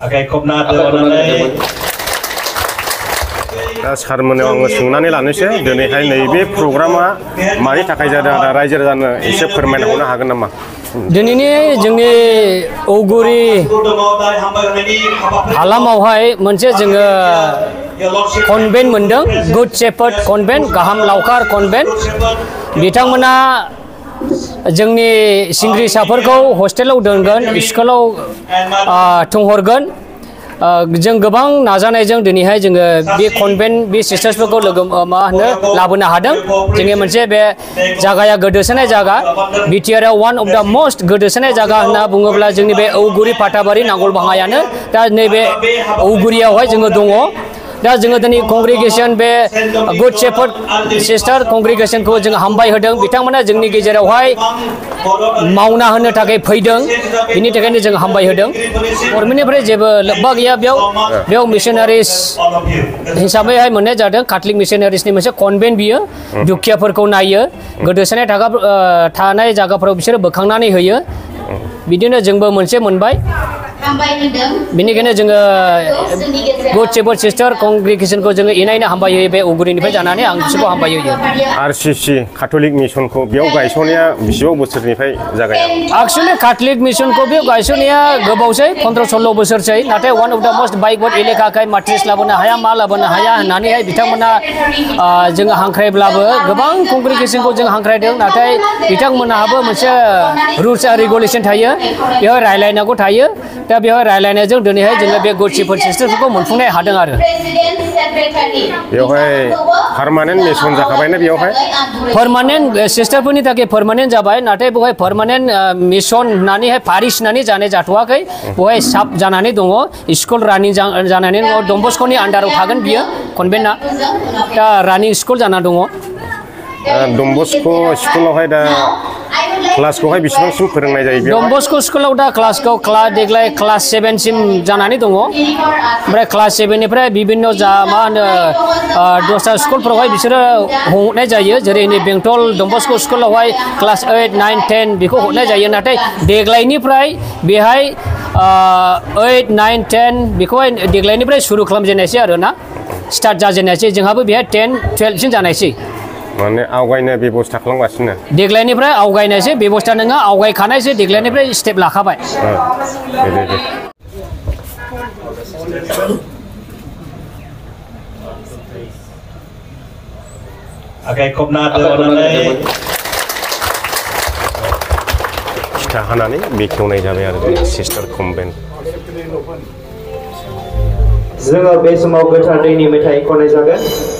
दा सारमोनाव आङो सोंनानै लानोसै दिनैहाय नैबे प्रग्रामा मानि थाखाय जादों आरो रायजो राजानो एसे फोरमायना होनो हागोन नामा? दिनैनि जोंनि औगुरि हालामावहाय मोनसे जोङो कनभेन्ट मोनदों गुड शेफार्ड कनभेन्ट गाहाम लावखार कनभेन्ट बिथांमोना जोंनि सिंग्रिसाफोरखौ हस्टेलाव दोनगोन स्कुलाव थुंहरगोन जों गोबां नाजानायजों दिनैहाय जोङो बे कनभेन्ट बे सिस्टार्सफोरखौ लाबोनो हादों जोंनि मोनसे बे जायगाया गोदोसोनाय जायगा बिटिआरआव वान अफ द मोस्ट गोदोसोनाय जायगा होनना बुङोब्ला जोंनि बे औगुरि फाथाबारि नांगलबाङायानो दा नैबे औगुरियावहाय जोङो दङ दा जोङो दिनै कंग्रिगेशन बे गुड शेफार्ड सिस्टार कंग्रिगेशनखौ जों हामबाय होदों बिथांमोना जोंनि गेजेरावहाय मावना होनो थाखाय फैदों बिनि थाखायनो जों हामबाय होदों गभर्नमेन्टनिफ्राय जेबो लोब्बा गैया बेयाव मिशनारिस हिसाबैहाय मोननाय जादों कैथलिक मिशनारिसनि मोनसे कनभेन्ट बियो दुखियाफोरखौ नायो गोदोसोनाय थानाय जायगाफोराव बिसोरो बोखांनानै होयो बिदिनो जोंबो मोनसे मोनबाय बेनिखायनो जोङो गुड शेफार्ड सिस्टार कंग्रिगेशनखौ जोङो इनायनो हामबाय होयो बे औगुरिनिफ्राय जानानै आं बिसोरखौ हामबाय होयो आरसीसी कैथलिक मिशनखौ बेयाव गायसननाया बेसेबां बोसोरनिफ्राय जागाया एक्चुअली कैथलिक मिशनखौ बेयाव गायसननाया गोबावसै 15-16 बोसोरसै नाथाय one of the most backward एलेकाखाय माट्रिस लाबोनो हाया मा लाबोनो हाया होननानैहाय बिथांमोना जोङो हांख्रायब्लाबो गोबां कंग्रिगेशनखौ जों हांख्रायदों नाथाय बिथांमोनहाबो मोनसे रुल्स आरो रेगुलेशन थायो बेयाव रायलायनांगौ थायो दा बेयाव रायलायनायजों दिनैहाय जोङो बे गुड शेफार्ड सिस्टारफोरखौ मोनफुंनो हादों आरो बेवहाय पार्मानेन्ट मिशन जाखाबायना बेवहाय पार्मानेन्ट सिस्टारफोरनि थाखाय पार्मानेन्ट जाबाय नाथाय बेवहाय पार्मानेन्ट मिशन होननानैहाय पारिश होननानै जानाय जाथ'वाखै बेवहाय साब जानानै दङ स्कुल रानिं जानानै दङ डन बस्क'नि आन्डाराव थागोन बियो कनभेन्टआ दा रानिं स्कुल जाना दङ डन बस्क' स्कुलावहाय दा क्लासखौहाय बेसेबांसिम फोरोंनाय जायो डन बस्क' स्कुलाव दा क्लासखौ देग्लाय क्लास 7 सिम जानानै दङ ओमफ्राय क्लास 7 निफ्राय बिभिन्न मा होनो दस्रा स्कुलफोरावहाय बिसोरो हरनाय जायो जेरै नै बेंटल डन बस्क' स्कुलावहाय क्लास 8, 9, 10 बेखौ हरनाय जायो नाथाय देग्लायनिफ्राय बेहाय 8, 9, 10 बेखौहाय देग्लायनिफ्राय सुरु खालामजेननायसै आरोना स्टार्ट जाजेननायसै जोंहाबो बेहाय 10, 12 सिम जानायसै माने आवगायनो बेबस्था खालामगासिनो देग्लायनिफ्राय आवगायनायसै बेबस्था नङा आवगायखानायसै देग्लायनिफ्राय स्टेप लाखाबाय खिथा हानानै बेखेवनाय जाबाय आरो सिस्टार कनभेन्ट जोङो बे समाव गोथार दैनि मेथाइ खननाय जागोन